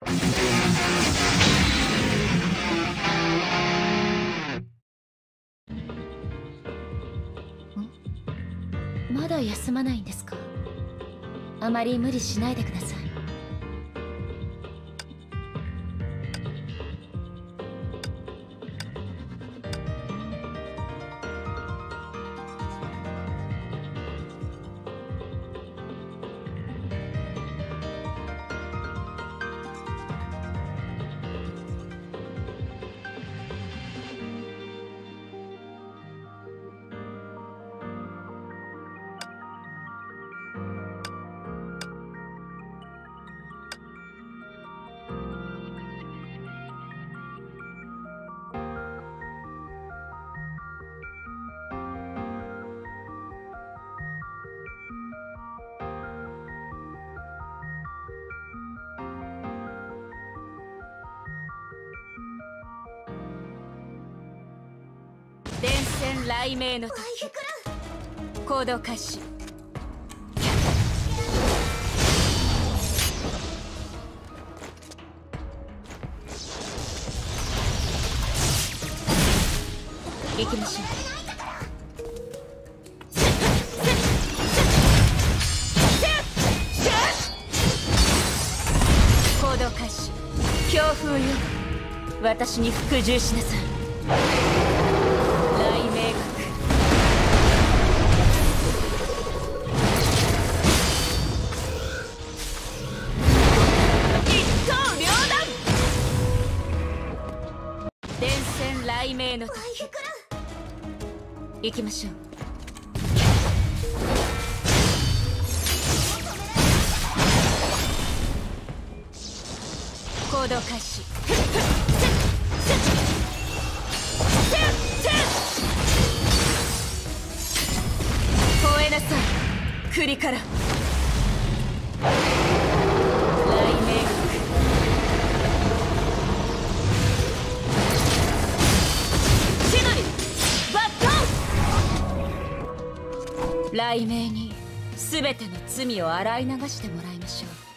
まだ休まないんですか？あまり無理しないでください。電線雷鳴の時、行動開始。行きましょう。行動開始。強風よ、私に服従しなさい。雷鳴学。一刀両断。電線雷鳴の時、行きましょう。行動開始。吠えなさい、栗から。雷鳴学。千鳥バットン。雷鳴に全ての罪を洗い流してもらいましょう。